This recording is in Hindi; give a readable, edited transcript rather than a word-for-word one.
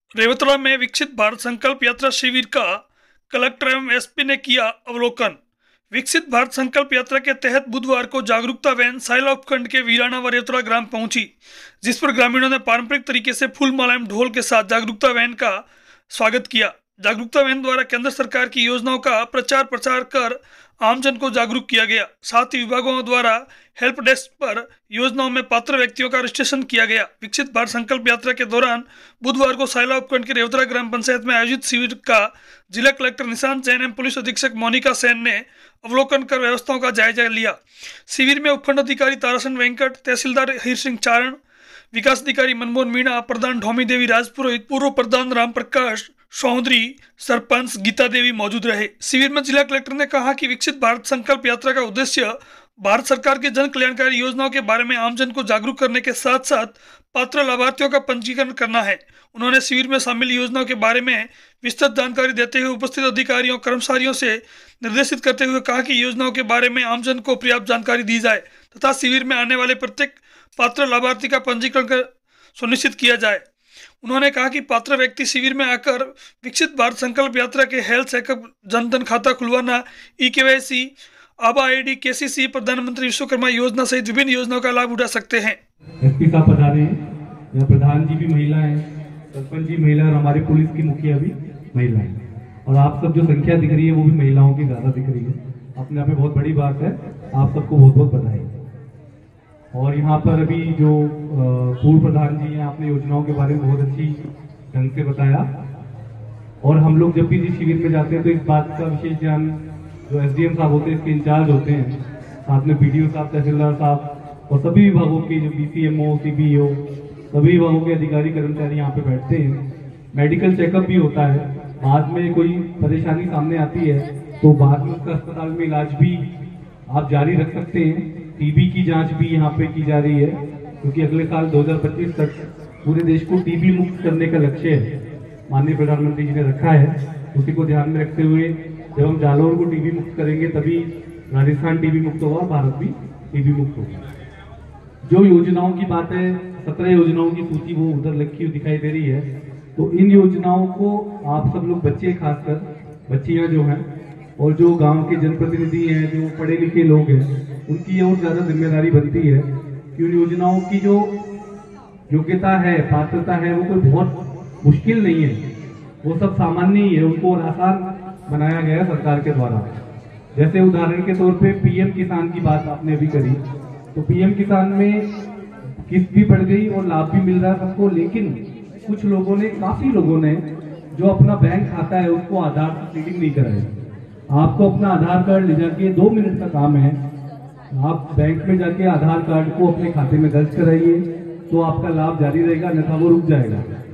रेवतला में विकसित भारत संकल्प यात्रा शिविर का कलेक्टर एवं एसपी ने किया अवलोकन। विकसित भारत संकल्प यात्रा के तहत बुधवार को जागरूकता वैन साइला उपखंड के वीराना व रेवतला ग्राम पहुंची, जिस पर ग्रामीणों ने पारंपरिक तरीके से फूल माला एवं ढोल के साथ जागरूकता वैन का स्वागत किया। जागरूकता वैन द्वारा केंद्र सरकार की योजनाओं का प्रचार प्रसार कर आमजन को जागरूक किया गया। साथ ही विभागों द्वारा हेल्प डेस्क पर योजनाओं में पात्र व्यक्तियों का रजिस्ट्रेशन किया गया। विकसित भारत संकल्प यात्रा के दौरान बुधवार को साइला उपखंड के रेवतला ग्राम पंचायत में आयोजित शिविर का जिला कलेक्टर निशांत जैन एवं पुलिस अधीक्षक मोनिका सेन ने अवलोकन कर व्यवस्थाओं का जायजा लिया। शिविर में उपखंड अधिकारी तारासन वेंकट, तहसीलदार हीर सिंह चारण, विकास अधिकारी मनमोहन मीणा, प्रधान ढोमी देवी राजपुरोहित, पूर्व प्रधान राम प्रकाश चौधरी, सरपंच गीता देवी मौजूद रहे। शिविर में जिला कलेक्टर ने कहा कि विकसित भारत संकल्प यात्रा का उद्देश्य भारत सरकार की जन कल्याणकारी योजनाओं के बारे में आमजन को जागरूक करने के साथ साथ पात्र लाभार्थियों का पंजीकरण करना है। उन्होंने शिविर में शामिल योजनाओं के बारे में विस्तृत जानकारी देते हुए उपस्थित अधिकारियों कर्मचारियों से निर्देशित करते हुए कहा कि योजनाओं के बारे में आमजन को पर्याप्त जानकारी दी जाए तथा शिविर में आने वाले प्रत्येक पात्र लाभार्थी का पंजीकरण सुनिश्चित किया जाए। उन्होंने कहा कि पात्र व्यक्ति शिविर में आकर विकसित भारत संकल्प यात्रा के हेल्थ चेकअप, जनधन खाता खुलवाना, ई-केवाईसी, आभा आईडी, केसीसी, प्रधानमंत्री विश्वकर्मा योजना सहित विभिन्न योजनाओं का लाभ उठा सकते हैं। एसपी साहब पधारे हैं, यहाँ प्रधान जी भी महिला हैं, सरपंच जी महिला और हमारे पुलिस की मुखिया भी महिला है। और आप सब जो संख्या दिख रही है वो भी महिलाओं की ज्यादा दिख रही है। अपने आप में बहुत बड़ी बात है। आप सबको बहुत बहुत बधाई। और यहाँ पर अभी जो पूर्व प्रधान जी हैं, आपने योजनाओं के बारे में बहुत अच्छी ढंग से बताया। और हम लोग जब भी इस शिविर में जाते हैं तो इस बात का विशेष ध्यान जो एसडीएम साहब होते हैं, इसके इंचार्ज होते हैं, साथ में बीडीओ साहब, तहसीलदार साहब और सभी विभागों के जो बीसीएमओ, सीबीओ, सभी विभागों के अधिकारी कर्मचारी यहाँ पे बैठते हैं। मेडिकल चेकअप भी होता है। बाद में कोई परेशानी सामने आती है तो बाद में उसका अस्पताल में इलाज भी आप जारी रख सकते हैं। टीबी की जांच भी यहाँ पे की जा रही है, क्योंकि अगले साल 2025 तक पूरे देश को टीबी मुक्त करने का लक्ष्य है, माननीय प्रधानमंत्री जी ने रखा है। उसी को ध्यान में रखते हुए जब हम जालौर को टीबी मुक्त करेंगे तभी राजस्थान टीबी मुक्त होगा, भारत भी टीबी मुक्त होगा। जो योजनाओं की बात है, 17 योजनाओं की सूची वो उधर लिखी हुई दिखाई दे रही है। तो इन योजनाओं को आप सब लोग, बच्चे खासकर बच्चियां जो हैं और जो गांव के जनप्रतिनिधि हैं, जो पढ़े लिखे लोग हैं, उनकी और ज्यादा जिम्मेदारी बनती है कि उन योजनाओं की जो योग्यता है, पात्रता है, वो कोई बहुत मुश्किल नहीं है, वो सब सामान्य ही है। उनको आसान बनाया गया है सरकार के द्वारा। जैसे उदाहरण के तौर पे पीएम किसान की बात आपने अभी करी, तो पीएम किसान में किस्त भी बढ़ गई और लाभ भी मिल रहा है सबको। लेकिन कुछ लोगों ने, काफी लोगों ने जो अपना बैंक खाता है उसको आधार से लिंक नहीं कराया। आपको अपना आधार कार्ड ले जाके 2 मिनट का काम है, आप बैंक में जाके आधार कार्ड को अपने खाते में दर्ज कराइए तो आपका लाभ जारी रहेगा, अन्यथा वो रुक जाएगा।